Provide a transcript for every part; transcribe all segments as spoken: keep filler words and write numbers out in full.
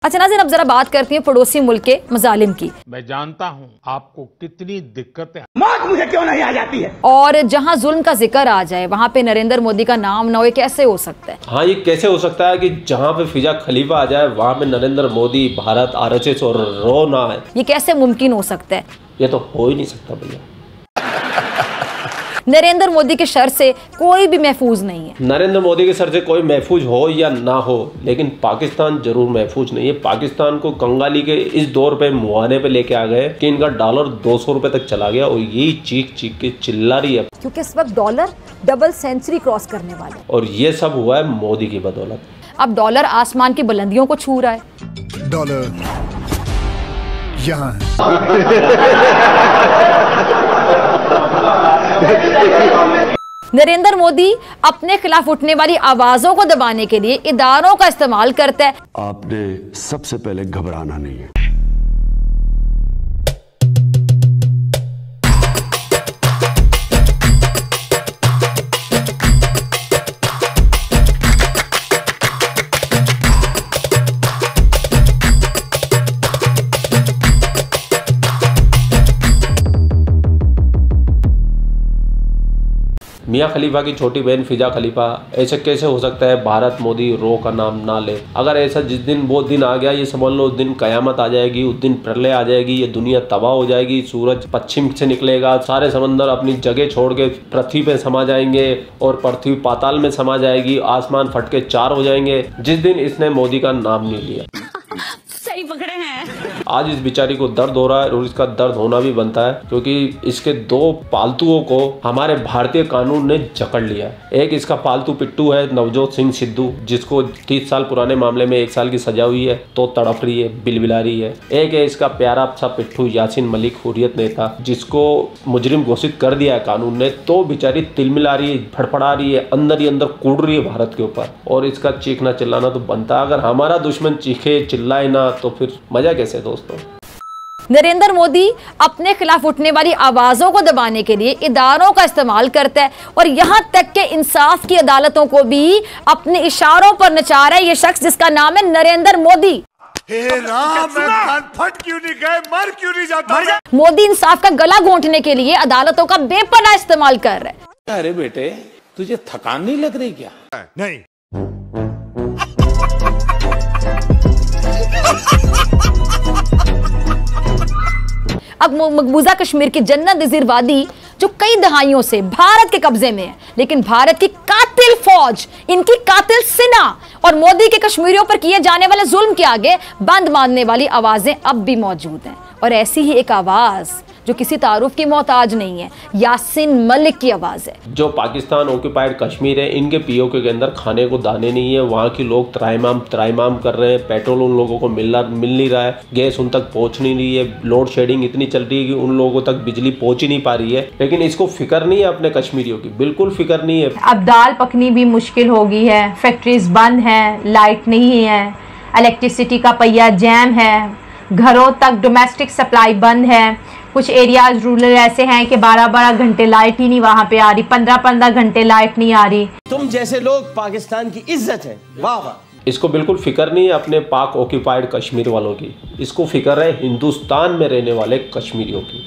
अच्छा नाज़रीन, अब जरा बात करती हैं पड़ोसी मुल्क के मजालिम की। मैं जानता हूँ आपको कितनी दिक्कतें, मौत मुझे क्यों नहीं आ जाती है। और जहाँ जुल्म का जिक्र आ जाए वहाँ पे नरेंद्र मोदी का नाम ना हो, कैसे हो सकता है? हाँ, ये कैसे हो सकता है कि जहाँ पे फिजा खलीफा आ जाए वहाँ पे नरेंद्र मोदी, भारत, आरएसएस और रो ना है? ये कैसे मुमकिन हो सकता है? ये तो हो ही नहीं सकता भैया। नरेंद्र मोदी के शर से कोई भी महफूज नहीं है। नरेंद्र मोदी के सर से कोई महफूज हो या ना हो, लेकिन पाकिस्तान जरूर महफूज नहीं है। पाकिस्तान को कंगाली के इस दौर पे मुहाने पे लेके आ गए कि इनका डॉलर दो सौ रुपए तक चला गया और यही चीख चीख के चिल्ला रही है, क्योंकि इस वक्त डॉलर डबल सेंचुरी क्रॉस करने वाला है। और ये सब हुआ है मोदी की बदौलत। अब डॉलर आसमान की बुलंदियों को छू रहा है। डॉलर यहाँ नरेंद्र मोदी अपने खिलाफ उठने वाली आवाजों को दबाने के लिए इदारों का इस्तेमाल करता है। आपने सबसे पहले घबराना नहीं है। मियाँ खलीफा की छोटी बहन फिजा खलीफा, ऐसे कैसे हो सकता है भारत मोदी रो का नाम ना ले? अगर ऐसा जिस दिन वो दिन आ गया, ये समझ लो उस दिन कयामत आ जाएगी, उस दिन प्रलय आ जाएगी, ये दुनिया तबाह हो जाएगी, सूरज पश्चिम से निकलेगा, सारे समंदर अपनी जगह छोड़ के पृथ्वी पे समा जाएंगे और पृथ्वी पाताल में समा जाएगी, आसमान फट के चार हो जाएंगे जिस दिन इसने मोदी का नाम नहीं लिया। सही पकड़े हैं। आज इस बेचारी को दर्द हो रहा है और इसका दर्द होना भी बनता है, क्योंकि इसके दो पालतुओं को हमारे भारतीय कानून ने जकड़ लिया। एक इसका पालतू पिट्टू है नवजोत सिंह सिद्धू, जिसको तीस साल पुराने मामले में एक साल की सजा हुई है, तो तड़प रही है, बिलबिला रही है। एक है इसका प्यारा सा पिट्ठू यासीन मलिक, हुर्रियत नेता, जिसको मुजरिम घोषित कर दिया है कानून ने, तो बेचारी तिलमिला रही है, फड़फड़ा रही है, अंदर ही अंदर कूद रही है भारत के ऊपर, और इसका चीखना चिल्लाना तो बनता है। अगर हमारा दुश्मन चीखे चिल्लाए ना तो फिर मजा कैसे दोस्तों? नरेंद्र मोदी अपने खिलाफ उठने वाली आवाजों को दबाने के लिए इदारों का इस्तेमाल करता है, और यहां तक के इंसाफ की अदालतों को भी अपने इशारों पर नचा रहा है ये शख्स जिसका नाम है नरेंद्र मोदी। हे राम, मैं कान फट क्यों नहीं गए, मर क्यों नहीं जाता? मोदी इंसाफ का गला घोंटने के लिए अदालतों का बेपनाह इस्तेमाल कर रहा है। अरे बेटे, तुझे थकान नहीं लग रही क्या? नहीं। अब मकबूजा कश्मीर की जन्नत नज़ीर वादी जो कई दहाइयों से भारत के कब्जे में है, लेकिन भारत की कातिल फौज, इनकी कातिल सेना और मोदी के कश्मीरियों पर किए जाने वाले जुल्म के आगे बंद मानने वाली आवाजें अब भी मौजूद हैं। और ऐसी ही एक आवाज जो किसी तारुफ की मोहताज नहीं है, यासीन मलिक की आवाज है। जो पाकिस्तान ऑक्यूपाइड कश्मीर है, इनके पीओके के अंदर खाने को दाने नहीं है, वहाँ के लोग त्राइमाम त्राइमाम कर रहे हैं, पेट्रोल उन लोगों को मिल मिल नहीं रहा है, गैस उन तक पहुँच नहीं रही है, लोड शेडिंग इतनी चल रही है कि उन लोगों तक बिजली पहुँच ही नहीं पा रही है, लेकिन इसको फिक्र नहीं है अपने कश्मीरियों की, बिल्कुल फिक्र नहीं है। अब दाल पकनी भी मुश्किल हो गई है, फैक्ट्रीज बंद हैं, लाइट नहीं है, इलेक्ट्रिसिटी का पहिया जैम है, घरों तक डोमेस्टिक सप्लाई बंद है। कुछ एरियाज रूरल ऐसे हैं कि बारह बारह घंटे लाइट ही नहीं वहाँ पे आ रही, पंद्रह पंद्रह घंटे लाइट नहीं आ रही। तुम जैसे लोग पाकिस्तान की इज्जत है, वाह वाह। इसको बिल्कुल फिक्र नहीं है अपने पाक ऑक्यूपाइड कश्मीर वालों की, इसको फिक्र है हिंदुस्तान में रहने वाले कश्मीरियों की,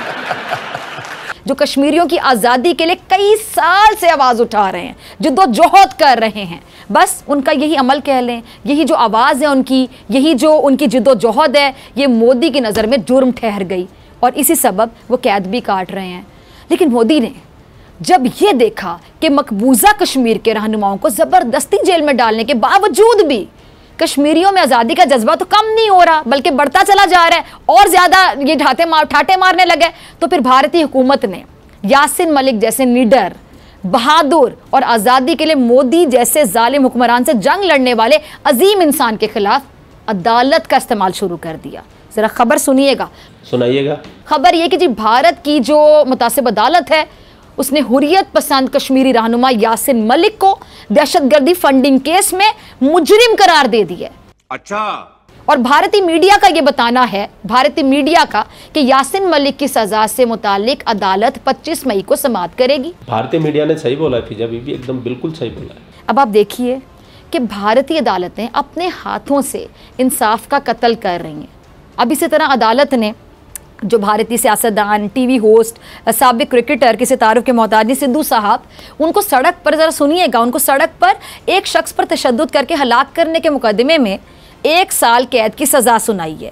जो कश्मीरियों की आज़ादी के लिए कई साल से आवाज़ उठा रहे हैं, जिद्दोजहद कर रहे हैं। बस उनका यही अमल कह लें, यही जो आवाज़ है उनकी, यही जो उनकी जिद्दोजहद है, ये मोदी की नज़र में जुर्म ठहर गई और इसी सबब वो कैद भी काट रहे हैं। लेकिन मोदी ने जब ये देखा कि मकबूजा कश्मीर के रहनुमाओं को ज़बरदस्ती जेल में डालने के बावजूद भी कश्मीरियों में आज़ादी का जज्बा तो कम नहीं हो रहा बल्कि बढ़ता चला जा रहा है, और ज़्यादा ये ठाटे मार ठाटे मारने लगे, तो फिर भारतीय हुकूमत ने यासीन मलिक जैसे निडर, बहादुर और आज़ादी के लिए मोदी जैसे जालिम हुक्मरान से जंग लड़ने वाले अजीम इंसान के खिलाफ अदालत का इस्तेमाल शुरू कर दिया। जरा खबर सुनिएगा। सुनाइएगा। खबर यह कि जी भारत की जो मुतासिब अदालत है उसने हुर्रियत पसंद कश्मीरी रहनुमा यासीन मलिक को दहशतगर्दी फंडिंग केस में मुजरिम करार दे दिया। अच्छा। और भारतीय मीडिया का यह बताना है, भारतीय मीडिया का, कि यासीन मलिक की सजा से मुतालिक अदालत पच्चीस मई को समाअत करेगी। भारतीय मीडिया ने सही बोला है, फिजा बीबी एकदम बिल्कुल सही बोला है। अब आप देखिए कि भारतीय अदालतें अपने हाथों से इंसाफ का कत्ल कर रही हैं। अब इसी तरह अदालत ने जो भारतीय सियासतदान, टीवी होस्ट, साबिक क्रिकेटर के सितारों के मोहताज सिद्धू साहब, उनको सड़क पर, ज़रा सुनिएगा, उनको सड़क पर एक शख्स पर तशद्दुद करके हलाक करने के मुकदमे में एक साल कैद की सज़ा सुनाई है।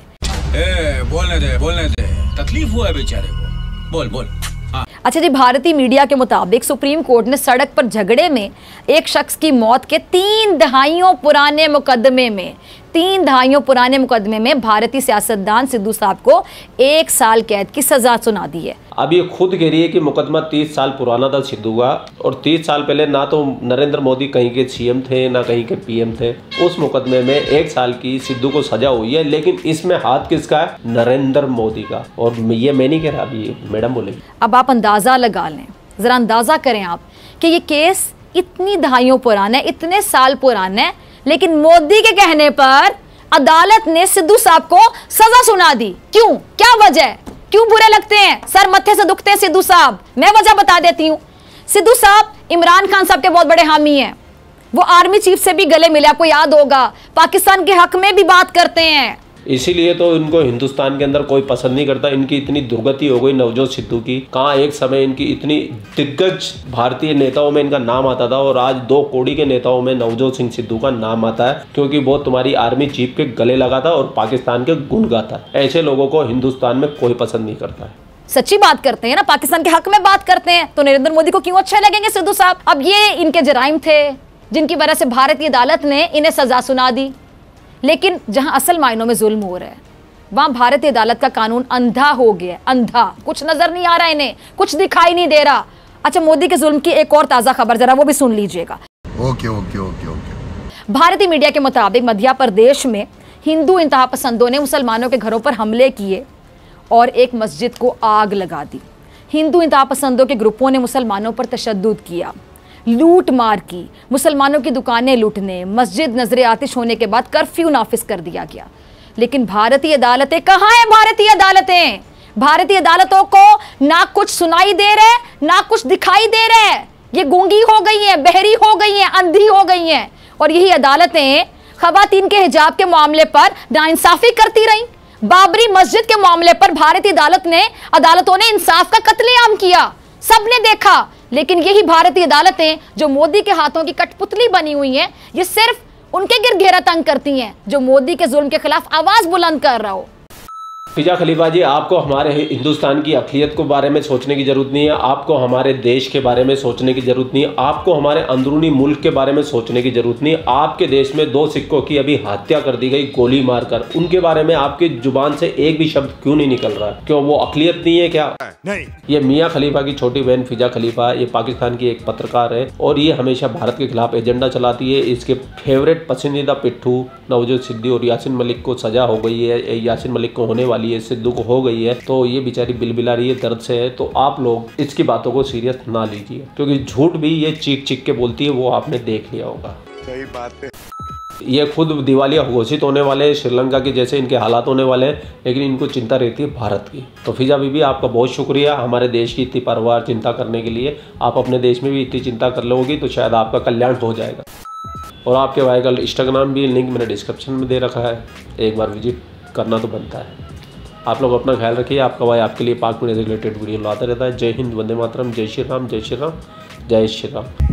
ए, बोलने दे, बोलने दे, तकलीफ हुआ है बेचारे को, बोल बोल। अच्छा जी, भारतीय मीडिया के मुताबिक सुप्रीम कोर्ट ने सड़क पर झगड़े में एक शख्स की मौत के तीन दहाइयों पुराने मुकदमे में तीन दहाइयों पुराने मुकदमे में भारतीय सियासतदान सिद्धू साहब को एक साल कैद की सजा सुना दी है। अब ये खुद कह रही है कि मुकदमा तीस साल पुराना था सिद्धू का, और तीस साल पहले ना तो नरेंद्र मोदी कहीं के सीएम थे ना कहीं के पीएम थे। उस मुकदमे में एक साल की सिद्धू को सजा हुई है, लेकिन इसमें हाथ किसका है? नरेंद्र मोदी का। और ये मैं नहीं कह रहा, अभी मैडम बोलेगी। अब आप अंदाजा लगा लें, जरा अंदाजा करें आप कि ये केस इतनी दहाइयों पुराना है, इतने साल पुराना है, लेकिन मोदी के कहने पर अदालत ने सिद्धू साहब को सजा सुना दी। क्यों? क्या वजह? क्यों बुरे लगते हैं? सर मत्थे से दुखते हैं सिद्धू साहब। मैं वजह बता देती हूं। सिद्धू साहब इमरान खान साहब के बहुत बड़े हामी हैं। वो आर्मी चीफ से भी गले मिले, आपको याद होगा, पाकिस्तान के हक में भी बात करते हैं। इसीलिए तो इनको हिंदुस्तान के अंदर कोई पसंद नहीं करता। इनकी इतनी दुर्गति हो गई नवजोत सिद्धू की। कहाँ एक समय इनकी इतनी दिग्गज भारतीय नेताओं में इनका नाम आता था, और आज दो कोड़ी के नेताओं में नवजोत सिंह सिद्धू का नाम आता है, क्योंकि वो तुम्हारी आर्मी चीफ के गले लगा था और पाकिस्तान के गुण गाता। ऐसे लोगों को हिंदुस्तान में कोई पसंद नहीं करता है। सच्ची बात करते हैं ना, पाकिस्तान के हक में बात करते हैं, तो नरेंद्र मोदी को क्यों अच्छे लगेंगे सिद्धू साहब? अब ये इनके जराइम थे जिनकी वजह से भारतीय अदालत ने इन्हें सजा सुना दी। लेकिन जहां असल मायनों में जुल्म हो रहा है, वहां भारतीय अदालत का कानून अंधा हो गया, अंधा। कुछ नजर नहीं आ रहा, इन्हें कुछ दिखाई नहीं दे रहा। अच्छा, मोदी के जुल्म की एक और ताजा खबर, जरा वो भी सुन लीजिएगा। Okay okay okay okay. भारतीय मीडिया के मुताबिक मध्य प्रदेश में हिंदू इंतहा पसंदों ने मुसलमानों के घरों पर हमले किए और एक मस्जिद को आग लगा दी। हिंदू इंतहा पसंदों के ग्रुपों ने मुसलमानों पर तशद्दुद किया, लूट मार की, मुसलमानों की दुकानें लूटने, मस्जिद नजर आतिश होने के बाद कर्फ्यू नाफिज कर दिया गया। लेकिन भारतीय अदालतें कहाँ हैं? भारतीय अदालतें भारतीय अदालतों को ना कुछ सुनाई दे रहे, ना कुछ दिखाई दे रहे। ये गूंगी हो गई हैं, बहरी हो गई हैं, अंधी हो गई हैं। और यही अदालतें खवातीन के हिजाब के मामले पर नाइंसाफी करती रहीं। बाबरी मस्जिद के मामले पर भारतीय अदालत ने अदालतों ने इंसाफ का कत्लेआम किया, सबने देखा। लेकिन यही भारतीय अदालतें जो मोदी के हाथों की कठपुतली बनी हुई हैं, ये सिर्फ उनके गिर्द घेरा तंग करती हैं जो मोदी के जुल्म के खिलाफ आवाज बुलंद कर रहा हो। फिजा खलीफा जी, आपको हमारे हिंदुस्तान की अक़लियत के बारे में सोचने की जरूरत नहीं है, आपको हमारे देश के बारे में सोचने की जरूरत नहीं है, आपको हमारे अंदरूनी मुल्क के बारे में सोचने की जरूरत नहीं है। आपके देश में दो सिक्कों की अभी हत्या कर दी गई गोली मारकर, उनके बारे में आपकी जुबान से एक भी शब्द क्यों नहीं निकल रहा? क्यों वो अक़लियत नहीं है क्या? नहीं। ये मियाँ खलीफा की छोटी बहन फिजा खलीफा, ये पाकिस्तान की एक पत्रकार है और ये हमेशा भारत के खिलाफ एजेंडा चलाती है। इसके फेवरेट पसंदीदा पिट्ठू नवजोत सिद्धू और यासीन मलिक को सजा हो गई है, यासीन मलिक को होने वाली है, सिद्धू को हो गई है, तो ये बेचारी बिलबिला रही है दर्द से है। तो आप लोग इसकी बातों को सीरियस ना लीजिए, क्योंकि झूठ भी ये चीख चीख के बोलती है, वो आपने देख लिया होगा। सही बात है। ये खुद दिवालिया घोषित होने वाले, श्रीलंका के जैसे इनके हालात होने वाले हैं, लेकिन इनको चिंता रहती है भारत की। तो फिजा बीबी, आपका बहुत शुक्रिया हमारे देश की इतनी परवार चिंता करने के लिए। आप अपने देश में भी इतनी चिंता कर लोगी तो शायद आपका कल्याण हो जाएगा। और आपके भाई का इंस्टाग्राम भी लिंक मैंने डिस्क्रिप्शन में दे रखा है, एक बार विजिट करना तो बनता है। आप लोग अपना ख्याल रखिए। आपका भाई आपके लिए पाक मीडिया से रिलेटेड वीडियो लाता रहता है। जय हिंद, वंदे मातरम, जय श्री राम, जय श्री राम, जय श्री राम।